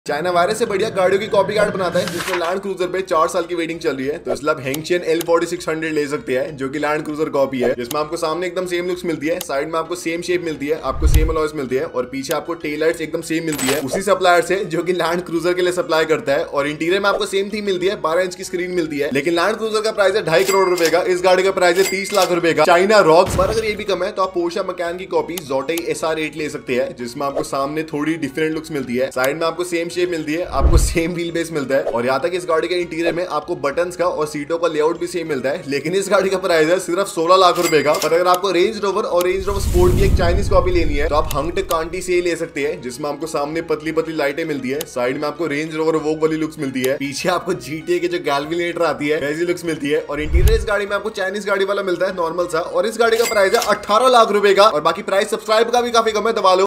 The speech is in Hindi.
चाइना वायरस से बढ़िया गाड़ियों की कॉपी कार्ड बनाता है, जिसमें लैंड क्रूजर पे 4 साल की वेटिंग चल रही है। तो इसलिए आप हेंगशेन L4600 ले सकते हैं, जो कि लैंड क्रूजर कॉपी है, जिसमें आपको सामने एकदम सेम लुक्स मिलती है, साइड में आपको सेम शेप मिलती है, आपको सेम अलॉयज मिलती है और पीछे आपको टेल लाइट्स एकदम सेम मिलती है उसी सप्लायर से जो कि लैंड क्रूजर के लिए सप्लाई करता है। और इंटीरियर में आपको सेम थीम मिलती है, 12 इंच की स्क्रीन मिलती है। लेकिन लैंड क्रूजर का प्राइस है 2.5 करोड़ रुपए का, इस गाड़ी का प्राइस है 30 लाख रुपए का चाइना रॉक्स पर। अगर ये भी कम है तो आप पोर्शे मकान की कॉपी ज़ोटाई SR8 ले सकते हैं, जिसमें आपको सामने थोड़ी डिफरेंट लुक्स मिलती है, साइड में आपको सेम शेप मिलती है, आपको सेम व्हील बेस मिलता है। और यहाँ तक इस गाड़ी के इंटीरियर में आपको बटन्स का और सीटों का लेआउट भी सेम मिलता है। लेकिन इस गाड़ी का प्राइस है सिर्फ 16 लाख रुपए का। पर अगर आपको रेंज रोवर और रेंज रोवर स्पोर्ट की एक चाइनीज कॉपी लेनी है तो आप हंगट कांटी से ले सकते हैं, जिसमें आपको सामने पतली पतली लाइटें मिलती है, साइड में आपको रेंज रोवर वोग वाली लुक्स मिलती है, पीछे आपको GTA की जो गैल्विनेटर आती है वैसी लुक्स मिलती है। और इंटीरियर इस गाड़ी में आपको चाइनीज गाड़ी वाला मिलता है नॉर्मल सा। और इस गाड़ी का प्राइस है 18 लाख रुपए का। और बाकी प्राइस सब्सक्राइब का भी काफी कम है, दबा लो।